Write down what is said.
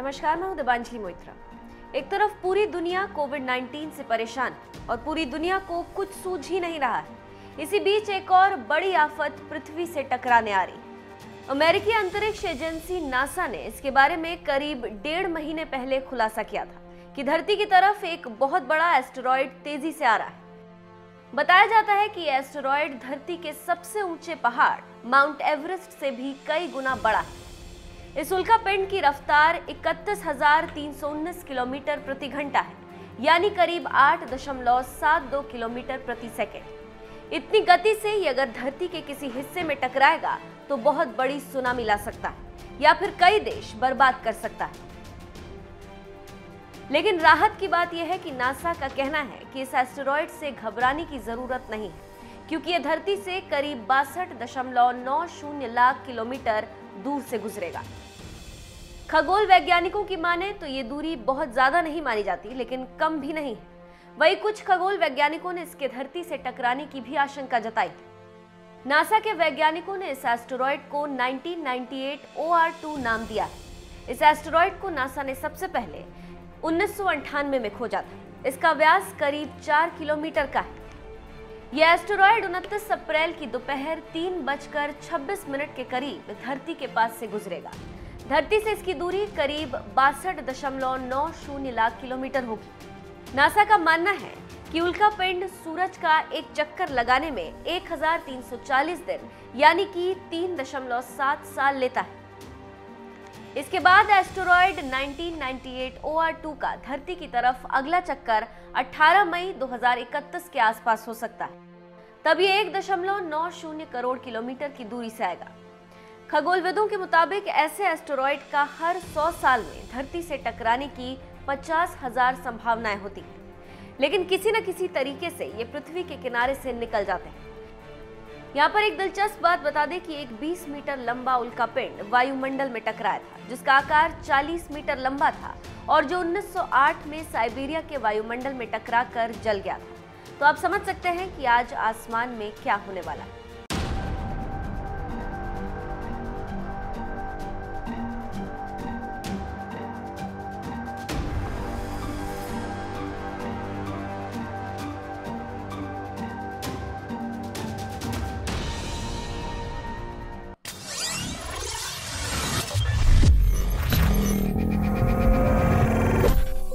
नमस्कार, मैं हूं दिबांजलि मोइत्रा। एक तरफ पूरी दुनिया कोविड-19 से परेशान और पूरी दुनिया को कुछ सूझ ही नहीं रहा है। इसी बीच एक और बड़ी आफत पृथ्वी से टकराने आ रही। अमेरिकी अंतरिक्ष एजेंसी नासा ने इसके बारे में करीब 1.5 महीने पहले खुलासा किया था कि धरती की तरफ एक बहुत बड़ा एस्टेरॉयड तेजी से आ रहा है। बताया जाता है कि एस्टेरॉयड धरती के सबसे ऊंचे पहाड़ माउंट एवरेस्ट से भी कई गुना बड़ा है। इस उल्कापिंड की रफ्तार 31,319 किलोमीटर प्रति घंटा है, यानी करीब 8.72 किलोमीटर प्रति सेकंड। इतनी गति से ये अगर धरती के किसी हिस्से में टकराएगा तो बहुत बड़ी सुनामी ला सकता है या फिर कई देश बर्बाद कर सकता है। लेकिन राहत की बात यह है कि नासा का कहना है कि इस एस्टेरॉयड से घबराने की जरूरत नहीं है, क्योंकि यह धरती से करीब 62.90 लाख किलोमीटर दूर से गुजरेगा। खगोल वैज्ञानिकों की माने तो ये दूरी बहुत ज्यादा नहीं मानी जाती, लेकिन कम भी नहीं है। वहीं कुछ खगोल वैज्ञानिकों ने इसके धरती से टकराने की भी आशंका जताई थी। नासा के वैज्ञानिकों ने इस एस्टेरॉयड को 1998 OR2 नाम दिया है। इस एस्टेरॉयड को नासा ने सबसे पहले 1998 में खोजा था। इसका व्यास करीब 4 किलोमीटर का है। यह एस्टेरॉयड 29 अप्रैल की दोपहर 3:26 के करीब धरती के पास से गुजरेगा। धरती से इसकी दूरी करीब 62.90 लाख किलोमीटर होगी। नासा का मानना है कि उल्कापिंड सूरज का एक चक्कर लगाने में 1340 दिन यानी कि 3.7 साल लेता है। इसके बाद एस्टेरॉयड 1998 OR2 का धरती की तरफ अगला चक्कर 18 मई 2031 के आसपास हो सकता है। तब ये 1.90 करोड़ किलोमीटर की दूरी से आएगा। खगोलविदों के मुताबिक ऐसे एस्टेरॉयड का हर 100 साल में धरती से टकराने की 50,000 संभावनाएं होती हैं, लेकिन किसी न किसी तरीके से ये पृथ्वी के किनारे से निकल जाते हैं। यहाँ पर एक दिलचस्प बात बता दें कि एक 20 मीटर लंबा उल्कापिंड वायुमंडल में टकराया था, जिसका आकार 40 मीटर लंबा था और जो 1908 में साइबेरिया के वायुमंडल में टकराकर जल गया था। तो आप समझ सकते हैं कि आज आसमान में क्या होने वाला है।